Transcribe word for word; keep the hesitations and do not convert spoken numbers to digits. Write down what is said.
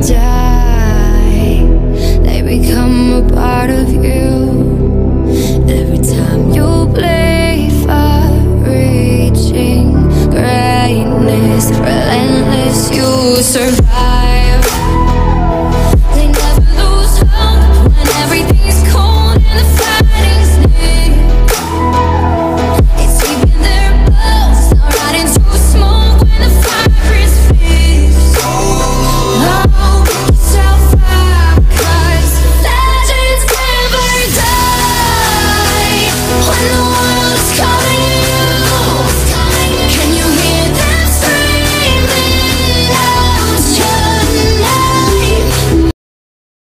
die, they become a part of you. Every time